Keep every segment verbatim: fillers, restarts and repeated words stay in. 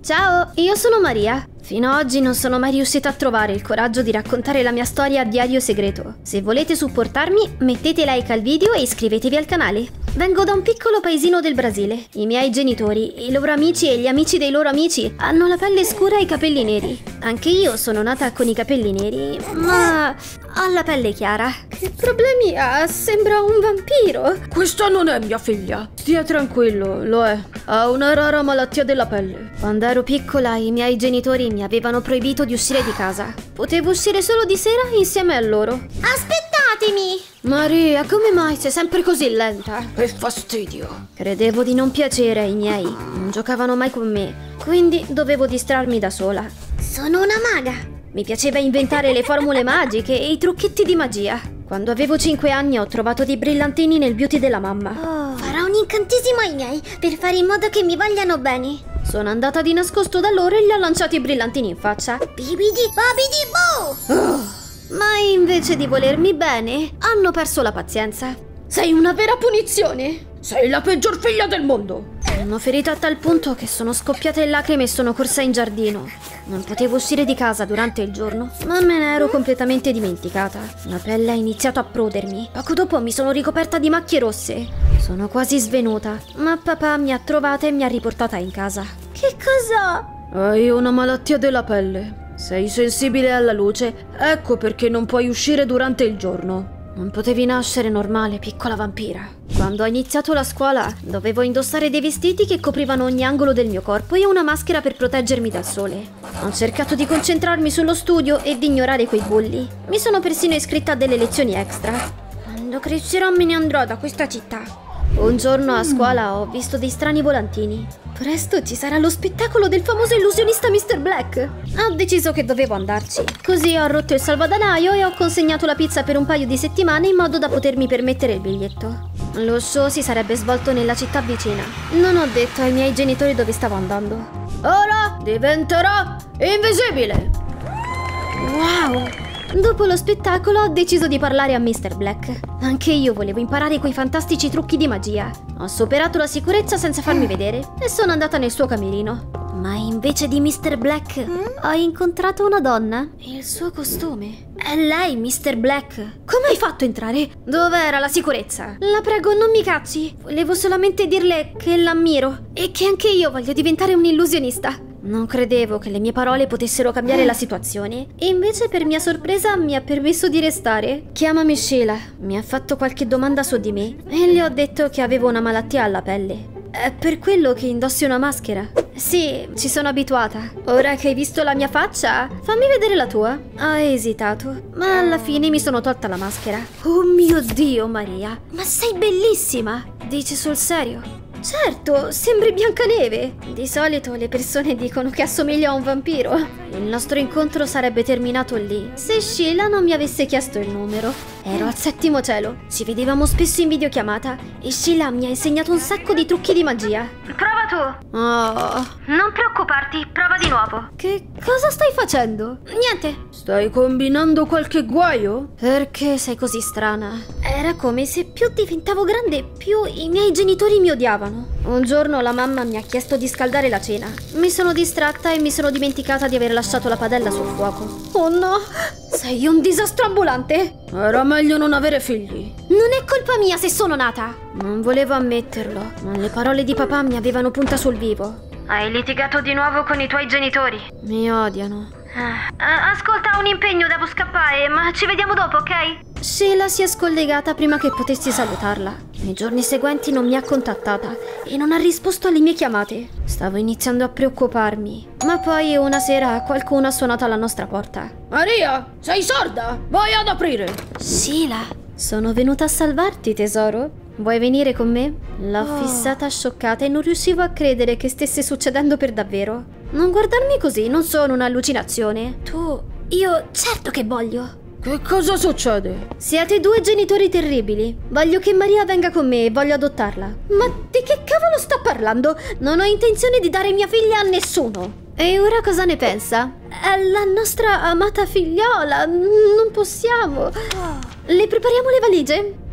Ciao, io sono Maria. Fino ad oggi non sono mai riuscita a trovare il coraggio di raccontare la mia storia a diario segreto. Se volete supportarmi, mettete like al video e iscrivetevi al canale. Vengo da un piccolo paesino del Brasile. I miei genitori, i loro amici e gli amici dei loro amici hanno la pelle scura e i capelli neri. Anche io sono nata con i capelli neri, ma ho la pelle chiara. Che problemi ha? Sembra un vampiro. Questa non è mia figlia. Stia tranquillo, lo è. Ha una rara malattia della pelle. Quando ero piccola i miei genitori mi avevano proibito di uscire di casa. Potevo uscire solo di sera insieme a loro. Aspettatemi! Maria, come mai sei sempre così lenta? Che fastidio. Credevo di non piacere ai miei. Non giocavano mai con me, quindi dovevo distrarmi da sola. Sono una maga. Mi piaceva inventare le formule magiche e i trucchetti di magia. Quando avevo cinque anni ho trovato dei brillantini nel beauty della mamma. Oh. Farò un incantesimo ai miei per fare in modo che mi vogliano bene. Sono andata di nascosto da loro e gli ho lanciato i brillantini in faccia. Bibidi babidi boo! Oh. Ma invece di volermi bene, hanno perso la pazienza. Sei una vera punizione! Sei la peggior figlia del mondo! Mi hanno ferita a tal punto che sono scoppiata in lacrime e sono corsa in giardino. Non potevo uscire di casa durante il giorno, ma me ne ero completamente dimenticata. La pelle ha iniziato a prudermi. Poco dopo mi sono ricoperta di macchie rosse. Sono quasi svenuta, ma papà mi ha trovata e mi ha riportata in casa. Che cosa? Hai una malattia della pelle. Sei sensibile alla luce, ecco perché non puoi uscire durante il giorno. Non potevi nascere normale, piccola vampira. Quando ho iniziato la scuola, dovevo indossare dei vestiti che coprivano ogni angolo del mio corpo e una maschera per proteggermi dal sole. Ho cercato di concentrarmi sullo studio e di ignorare quei bulli. Mi sono persino iscritta a delle lezioni extra. Quando crescerò me ne andrò da questa città. Un giorno a scuola ho visto dei strani volantini. Presto ci sarà lo spettacolo del famoso illusionista mister Black. Ho deciso che dovevo andarci. Così ho rotto il salvadanaio e ho consegnato la pizza per un paio di settimane in modo da potermi permettere il biglietto. Lo show si sarebbe svolto nella città vicina. Non ho detto ai miei genitori dove stavo andando. Ora diventerò invisibile! Wow! Dopo lo spettacolo ho deciso di parlare a mister Black. Anche io volevo imparare quei fantastici trucchi di magia. Ho superato la sicurezza senza farmi vedere e sono andata nel suo camerino. Ma invece di mister Black ho incontrato una donna e il suo costume. È lei, mister Black. Come hai fatto a entrare? Dov'era la sicurezza? La prego, non mi cazzi. Volevo solamente dirle che l'ammiro e che anche io voglio diventare un illusionista. Non credevo che le mie parole potessero cambiare la situazione e invece per mia sorpresa mi ha permesso di restare. Chiamami Sheila, mi ha fatto qualche domanda su di me e le ho detto che avevo una malattia alla pelle. È per quello che indossi una maschera. Sì, ci sono abituata. Ora che hai visto la mia faccia, fammi vedere la tua. Ho esitato, ma alla fine mi sono tolta la maschera. Oh mio Dio, Maria, ma sei bellissima! Dici sul serio? Certo, sembri Biancaneve. Di solito le persone dicono che assomiglia a un vampiro. Il nostro incontro sarebbe terminato lì se Sheila non mi avesse chiesto il numero. Ero al settimo cielo, ci vedevamo spesso in videochiamata e Sheila mi ha insegnato un sacco di trucchi di magia. Prova tu. Oh. Non preoccuparti, prova di nuovo. Che cosa stai facendo? Niente. Stai combinando qualche guaio? Perché sei così strana? Era come se più diventavo grande, più i miei genitori mi odiavano. Un giorno la mamma mi ha chiesto di scaldare la cena. Mi sono distratta e mi sono dimenticata di aver lasciato la padella sul fuoco. Oh no! Sei un disastro ambulante! Era meglio non avere figli. Non è colpa mia se sono nata! Non volevo ammetterlo, ma le parole di papà mi avevano punta sul vivo. Hai litigato di nuovo con i tuoi genitori? Mi odiano. Ah, ascolta, ho un impegno, devo scappare, ma ci vediamo dopo, ok? Sheila si è scollegata prima che potessi salutarla. Nei giorni seguenti non mi ha contattata e non ha risposto alle mie chiamate. Stavo iniziando a preoccuparmi, ma poi una sera qualcuno ha suonato alla nostra porta. Maria, sei sorda? Vai ad aprire! Sheila, sono venuta a salvarti, tesoro. Vuoi venire con me? L'ho oh. fissata scioccata e non riuscivo a credere che stesse succedendo per davvero. Non guardarmi così, non sono un'allucinazione. Tu, io, certo che voglio. Che cosa succede? Siete due genitori terribili. Voglio che Maria venga con me e voglio adottarla. Ma di che cavolo sta parlando? Non ho intenzione di dare mia figlia a nessuno. E ora cosa ne pensa? È la nostra amata figliola. Non possiamo. Le prepariamo le valigie?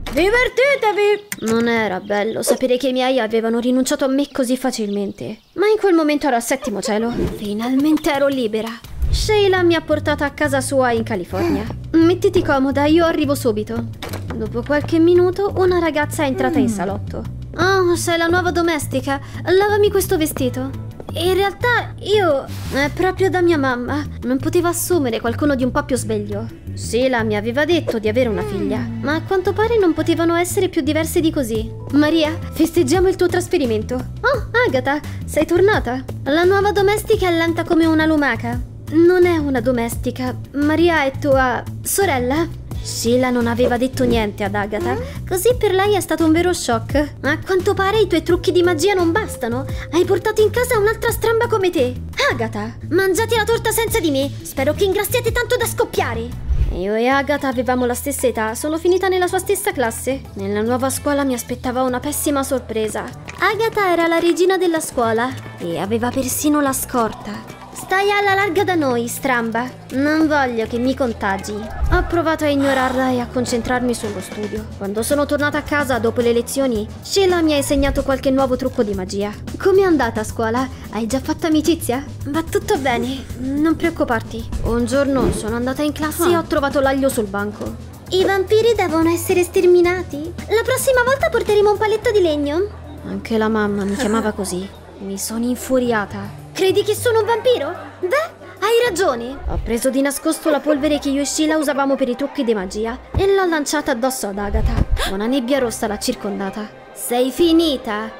Divertitevi! Non era bello sapere che i miei avevano rinunciato a me così facilmente. Ma in quel momento ero al settimo cielo. Finalmente ero libera. Sheila mi ha portata a casa sua in California. Mettiti comoda, io arrivo subito. Dopo qualche minuto una ragazza è entrata in salotto. Oh, sei la nuova domestica. Lavami questo vestito. In realtà io... è proprio da mia mamma. Non potevo assumere qualcuno di un po' più sveglio. Sheila mi aveva detto di avere una figlia, ma a quanto pare non potevano essere più diverse di così. Maria, festeggiamo il tuo trasferimento. Oh, Agatha, sei tornata? La nuova domestica è lenta come una lumaca. Non è una domestica. Maria è tua sorella? Sheila non aveva detto niente ad Agatha, così per lei è stato un vero shock. A quanto pare i tuoi trucchi di magia non bastano. Hai portato in casa un'altra stramba come te. Agatha, mangiate la torta senza di me. Spero che ingrassiate tanto da scoppiare. Io e Agatha avevamo la stessa età, sono finita nella sua stessa classe. Nella nuova scuola mi aspettava una pessima sorpresa. Agatha era la regina della scuola e aveva persino la scorta. Stai alla larga da noi, stramba. Non voglio che mi contagi. Ho provato a ignorarla e a concentrarmi sullo studio. Quando sono tornata a casa dopo le lezioni, Sheila mi ha insegnato qualche nuovo trucco di magia. Com'è andata a scuola? Hai già fatto amicizia? Va tutto bene, non preoccuparti. Un giorno sono andata in classe e ho trovato l'aglio sul banco. I vampiri devono essere sterminati? La prossima volta porteremo un paletto di legno? Anche la mamma mi chiamava così. Mi sono infuriata. Credi che sono un vampiro? Beh, hai ragione. Ho preso di nascosto la polvere che io e Sheila usavamo per i trucchi di magia e l'ho lanciata addosso ad Agatha. Una nebbia rossa l'ha circondata. Sei finita?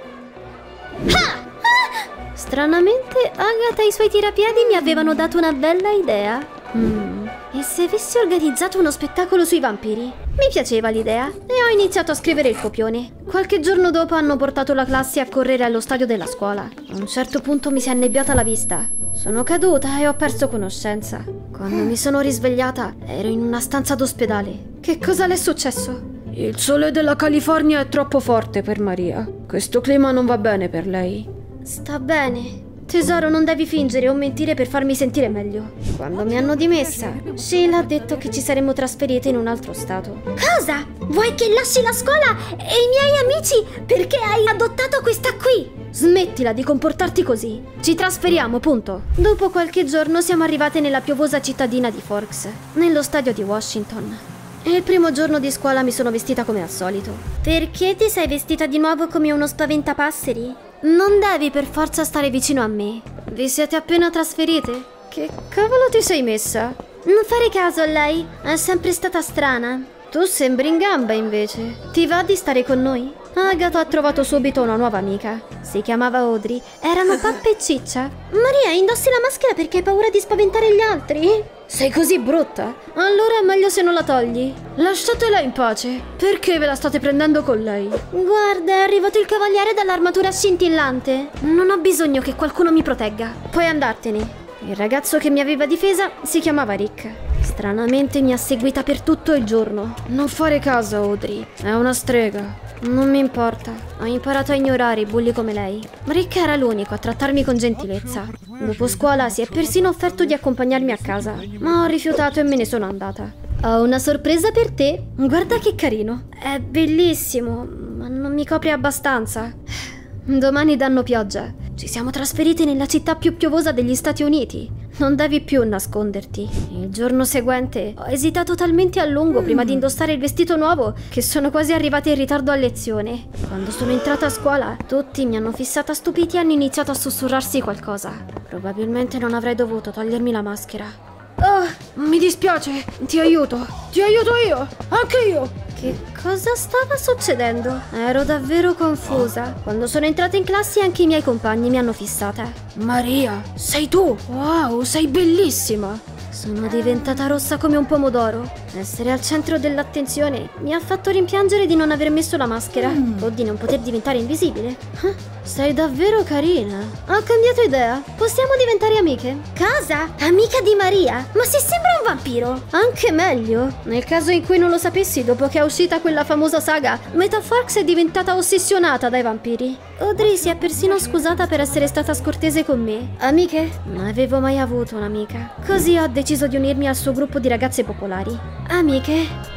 Ah! Stranamente, Agatha e i suoi tirapiedi mi avevano dato una bella idea. Mm. E se avessi organizzato uno spettacolo sui vampiri? Mi piaceva l'idea e ho iniziato a scrivere il copione. Qualche giorno dopo hanno portato la classe a correre allo stadio della scuola. A un certo punto mi si è annebbiata la vista. Sono caduta e ho perso conoscenza. Quando mi sono risvegliata ero in una stanza d'ospedale. Che cosa le è successo? Il sole della California è troppo forte per Maria. Questo clima non va bene per lei. Sta bene. Tesoro, non devi fingere o mentire per farmi sentire meglio. Quando mi hanno dimessa, Sheila ha detto che ci saremmo trasferite in un altro stato. Cosa? Vuoi che lasci la scuola e i miei amici perché hai adottato questa qui? Smettila di comportarti così. Ci trasferiamo, punto. Dopo qualche giorno siamo arrivate nella piovosa cittadina di Forks, nello stadio di Washington. E il primo giorno di scuola mi sono vestita come al solito. Perché ti sei vestita di nuovo come uno spaventapasseri? Non devi per forza stare vicino a me. Vi siete appena trasferite? Che cavolo ti sei messa? Non fare caso a lei, è sempre stata strana. Tu sembri in gamba invece. Ti va di stare con noi? Agatha ha trovato subito una nuova amica. Si chiamava Audrey. Erano pappa e ciccia. Maria, indossi la maschera perché hai paura di spaventare gli altri? Sei così brutta? Allora è meglio se non la togli. Lasciatela in pace. Perché ve la state prendendo con lei? Guarda, è arrivato il cavaliere dall'armatura scintillante. Non ho bisogno che qualcuno mi protegga. Puoi andartene. Il ragazzo che mi aveva difesa si chiamava Rick. Stranamente mi ha seguita per tutto il giorno. Non fare caso, Audrey. È una strega. Non mi importa. Ho imparato a ignorare i bulli come lei. Rick era l'unico a trattarmi con gentilezza. Dopo scuola si è persino offerto di accompagnarmi a casa, ma ho rifiutato e me ne sono andata. Ho una sorpresa per te. Guarda che carino. È bellissimo, ma non mi copre abbastanza. Domani danno pioggia. Ci siamo trasferiti nella città più piovosa degli Stati Uniti. Non devi più nasconderti. Il giorno seguente ho esitato talmente a lungo prima di indossare il vestito nuovo che sono quasi arrivata in ritardo a lezione. Quando sono entrata a scuola, tutti mi hanno fissata stupiti e hanno iniziato a sussurrarsi qualcosa. Probabilmente non avrei dovuto togliermi la maschera. Oh, mi dispiace. Ti aiuto. Ti aiuto io. Anche io. Che cosa stava succedendo? Ero davvero confusa. Quando sono entrata in classe anche i miei compagni mi hanno fissata. Maria, sei tu? Wow, sei bellissima. Sono diventata rossa come un pomodoro. Essere al centro dell'attenzione mi ha fatto rimpiangere di non aver messo la maschera mm. o di non poter diventare invisibile. Huh? Sei davvero carina. Ho cambiato idea. Possiamo diventare amiche. Cosa? Amica di Maria? Ma se sembra un vampiro? Anche meglio. Nel caso in cui non lo sapessi, dopo che è uscita quella famosa saga, Metà Forks è diventata ossessionata dai vampiri. Audrey si è persino scusata per essere stata scortese con me. Amiche? Non avevo mai avuto un'amica. Così ho deciso di unirmi al suo gruppo di ragazze popolari. Amiche?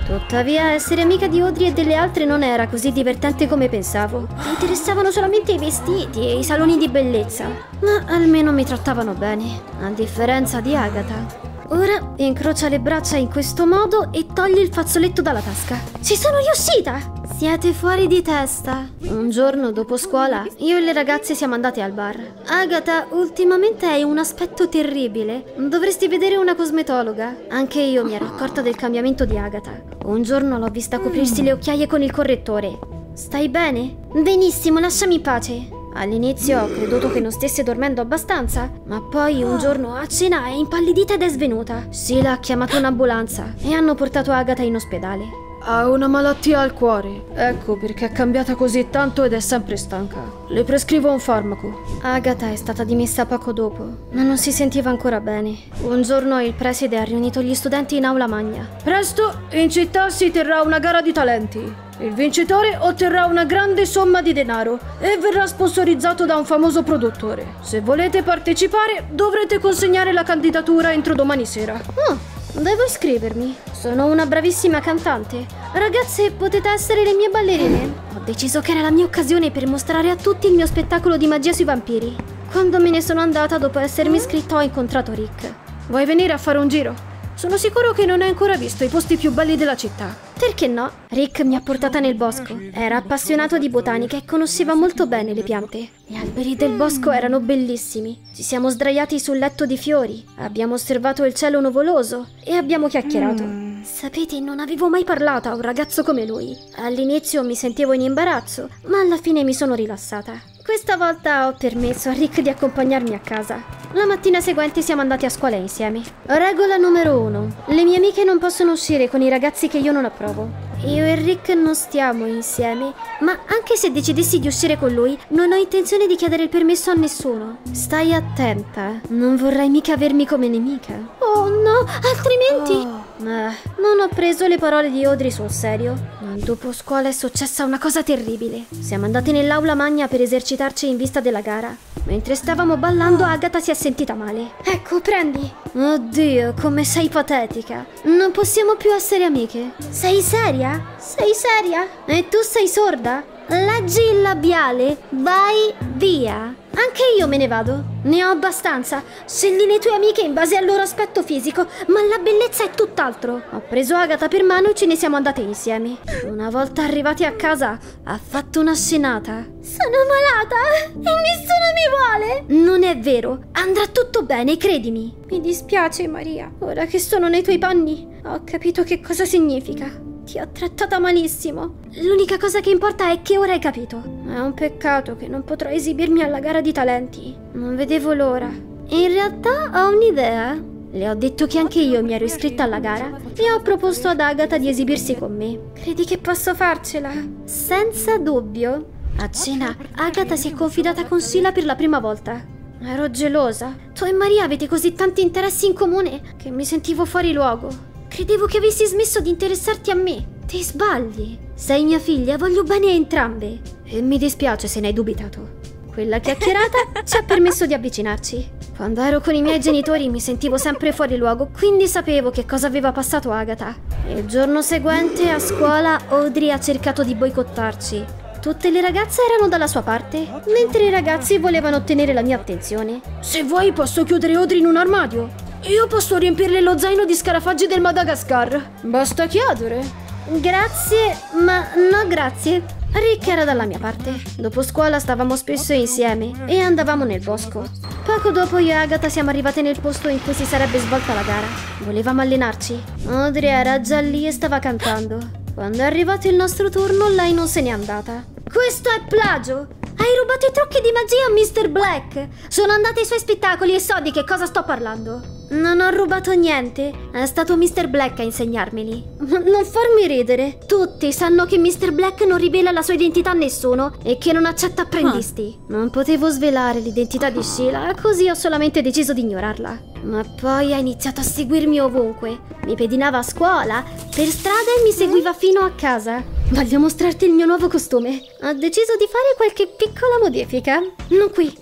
Tuttavia, essere amica di Audrey e delle altre non era così divertente come pensavo. Mi interessavano solamente i vestiti e i saloni di bellezza. Ma almeno mi trattavano bene, a differenza di Agatha. Ora incrocia le braccia in questo modo e toglie il fazzoletto dalla tasca. Ci sono riuscita! Siete fuori di testa. Un giorno dopo scuola, io e le ragazze siamo andate al bar. Agatha, ultimamente hai un aspetto terribile. Dovresti vedere una cosmetologa. Anche io mi ero accorta del cambiamento di Agatha. Un giorno l'ho vista coprirsi le occhiaie con il correttore. Stai bene? Benissimo, lasciami in pace. All'inizio ho creduto che non stesse dormendo abbastanza, ma poi un giorno a cena è impallidita ed è svenuta. Sheila ha chiamato un'ambulanza e hanno portato Agatha in ospedale. Ha una malattia al cuore, ecco perché è cambiata così tanto ed è sempre stanca. Le prescrivo un farmaco. Agatha è stata dimessa poco dopo, ma non si sentiva ancora bene. Un giorno il preside ha riunito gli studenti in aula magna. Presto in città si terrà una gara di talenti. Il vincitore otterrà una grande somma di denaro e verrà sponsorizzato da un famoso produttore. Se volete partecipare, dovrete consegnare la candidatura entro domani sera. Oh, devo iscrivermi. Sono una bravissima cantante. Ragazze, potete essere le mie ballerine. Ho deciso che era la mia occasione per mostrare a tutti il mio spettacolo di magia sui vampiri. Quando me ne sono andata dopo essermi iscritta, ho incontrato Rick. Vuoi venire a fare un giro? Sono sicuro che non hai ancora visto i posti più belli della città. Perché no? Rick mi ha portata nel bosco. Era appassionato di botanica e conosceva molto bene le piante. Gli alberi del bosco erano bellissimi. Ci siamo sdraiati sul letto di fiori, abbiamo osservato il cielo nuvoloso e abbiamo chiacchierato. Sapete, non avevo mai parlato a un ragazzo come lui. All'inizio mi sentivo in imbarazzo, ma alla fine mi sono rilassata. Questa volta ho permesso a Rick di accompagnarmi a casa. La mattina seguente siamo andati a scuola insieme. Regola numero uno. Le mie amiche non possono uscire con i ragazzi che io non approvo. Io e Rick non stiamo insieme, ma anche se decidessi di uscire con lui, non ho intenzione di chiedere il permesso a nessuno. Stai attenta, non vorrai mica avermi come nemica. Oh no, altrimenti... Oh. Eh, non ho preso le parole di Audrey sul serio. Ma dopo scuola è successa una cosa terribile. Siamo andati nell'aula magna per esercitarci in vista della gara. Mentre stavamo ballando, Agatha si è sentita male. Ecco, prendi. Oddio, come sei patetica. Non possiamo più essere amiche. Sei seria? Sei seria? E tu sei sorda? Leggi il labiale, vai via. Anche io me ne vado. Ne ho abbastanza. Scegli le tue amiche in base al loro aspetto fisico, ma la bellezza è tutt'altro. Ho preso Agatha per mano e ce ne siamo andate insieme. Una volta arrivati a casa, ha fatto una scenata. Sono malata e nessuno mi vuole. Non è vero. Andrà tutto bene, credimi. Mi dispiace, Maria. Ora che sono nei tuoi panni, ho capito che cosa significa. Ti ho trattata malissimo. L'unica cosa che importa è che ora hai capito. È un peccato che non potrò esibirmi alla gara di talenti. Non vedevo l'ora. In realtà ho un'idea. Le ho detto che anche io mi ero iscritta alla gara e ho proposto ad Agatha di esibirsi con me. Credi che posso farcela? Senza dubbio. A cena, Agatha si è confidata con Sheila per la prima volta. Ero gelosa. Tu e Maria avete così tanti interessi in comune che mi sentivo fuori luogo. Credevo che avessi smesso di interessarti a me. Ti sbagli. Sei mia figlia, voglio bene a entrambe. E mi dispiace se ne hai dubitato. Quella chiacchierata ci ha permesso di avvicinarci. Quando ero con i miei genitori mi sentivo sempre fuori luogo, quindi sapevo che cosa aveva passato Agatha. Il giorno seguente a scuola Audrey ha cercato di boicottarci. Tutte le ragazze erano dalla sua parte, mentre i ragazzi volevano ottenere la mia attenzione. Se vuoi posso chiudere Audrey in un armadio. Io posso riempirle lo zaino di scarafaggi del Madagascar. Basta chiedere. Grazie, ma no grazie. Rick era dalla mia parte. Dopo scuola stavamo spesso insieme e andavamo nel bosco. Poco dopo io e Agatha siamo arrivate nel posto in cui si sarebbe svolta la gara. Volevamo allenarci. Audrey era già lì e stava cantando. Quando è arrivato il nostro turno, lei non se n'è andata. Questo è plagio! Hai rubato i trucchi di magia a mister Black! Sono andata ai suoi spettacoli e so di che cosa sto parlando. Non ho rubato niente. È stato mister Black a insegnarmeli. Non farmi ridere. Tutti sanno che mister Black non rivela la sua identità a nessuno e che non accetta apprendisti. Ah. Non potevo svelare l'identità di Sheila, così ho solamente deciso di ignorarla. Ma poi ha iniziato a seguirmi ovunque. Mi pedinava a scuola, per strada e mi seguiva fino a casa. Voglio mostrarti il mio nuovo costume. Ho deciso di fare qualche piccola modifica. Non qui.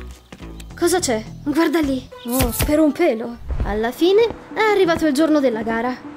Cosa c'è? Guarda lì. Oh, spero un pelo. Alla fine è arrivato il giorno della gara.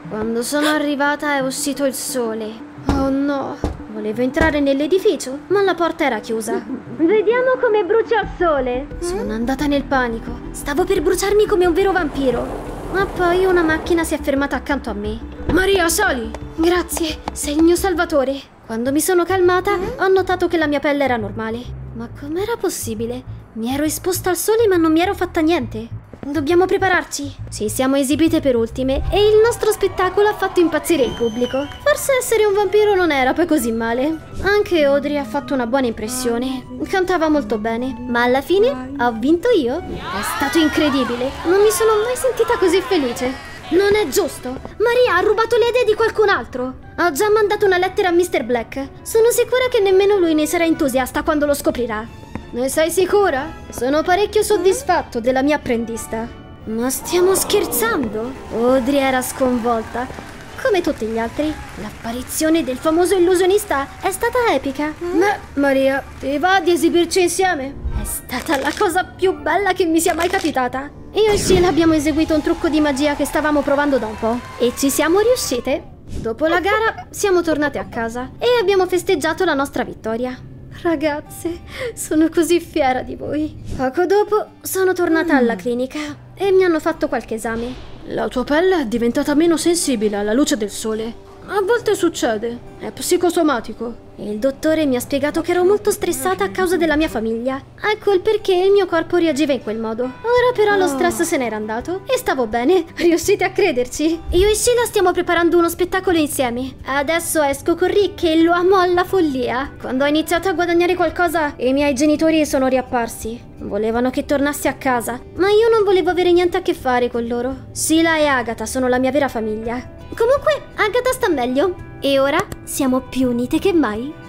Quando sono arrivata è uscito il sole. Oh no! Volevo entrare nell'edificio, ma la porta era chiusa. Vediamo come brucia il sole. Sono andata nel panico. Stavo per bruciarmi come un vero vampiro. Ma poi una macchina si è fermata accanto a me. Maria, sali! Grazie, sei il mio salvatore. Quando mi sono calmata, ho notato che la mia pelle era normale. Ma com'era possibile? Mi ero esposta al sole ma non mi ero fatta niente. Dobbiamo prepararci. Ci siamo esibite per ultime e il nostro spettacolo ha fatto impazzire il pubblico. Forse essere un vampiro non era poi così male. Anche Audrey ha fatto una buona impressione. Cantava molto bene. Ma alla fine ho vinto io. È stato incredibile. Non mi sono mai sentita così felice. Non è giusto. Maria ha rubato le idee di qualcun altro. Ho già mandato una lettera a mister Black. Sono sicura che nemmeno lui ne sarà entusiasta quando lo scoprirà. Ne sei sicura? Sono parecchio soddisfatto della mia apprendista. Ma stiamo scherzando? Audrey era sconvolta, come tutti gli altri. L'apparizione del famoso illusionista è stata epica. Beh, Maria, ti va di esibirci insieme? È stata la cosa più bella che mi sia mai capitata. Io e Sheila abbiamo eseguito un trucco di magia che stavamo provando da un po' e ci siamo riuscite. Dopo la gara siamo tornate a casa e abbiamo festeggiato la nostra vittoria. Ragazze, sono così fiera di voi. Poco dopo sono tornata mm. alla clinica e mi hanno fatto qualche esame. La tua pelle è diventata meno sensibile alla luce del sole. A volte succede, è psicosomatico. Il dottore mi ha spiegato che ero molto stressata a causa della mia famiglia. Ecco il perché il mio corpo reagiva in quel modo. Ora però lo stress se n'era andato e stavo bene. Riuscite a crederci? Io e Sheila stiamo preparando uno spettacolo insieme. Adesso esco con Rick e lo amo alla follia. Quando ho iniziato a guadagnare qualcosa, i miei genitori sono riapparsi. Volevano che tornassi a casa, ma io non volevo avere niente a che fare con loro. Sheila e Agatha sono la mia vera famiglia. Comunque, Agatha sta meglio. E ora siamo più unite che mai.